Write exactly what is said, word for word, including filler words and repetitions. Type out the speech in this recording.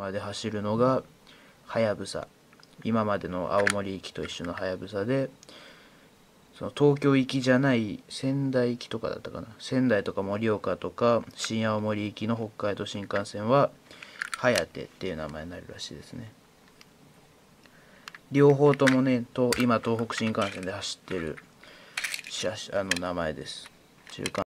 まで走るのがはやぶさ。今までの青森行きと一緒のはやぶさで、その東京行きじゃない仙台行きとかだったかな、仙台とか盛岡とか新青森行きの北海道新幹線ははやてっていう名前になるらしいですね。両方ともね、と今東北新幹線で走ってるあの名前です。中間